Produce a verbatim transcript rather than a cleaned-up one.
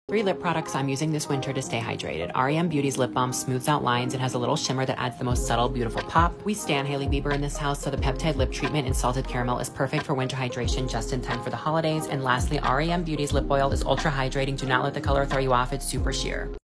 Three lip products I'm using this winter to stay hydrated. R E M Beauty's lip balm smooths out lines and has a little shimmer that adds the most subtle, beautiful pop. We stan Hailey Bieber in this house, so the peptide lip treatment in salted caramel is perfect for winter hydration just in time for the holidays. And lastly, R E M Beauty's lip oil is ultra hydrating. Do not let the color throw you off. It's super sheer.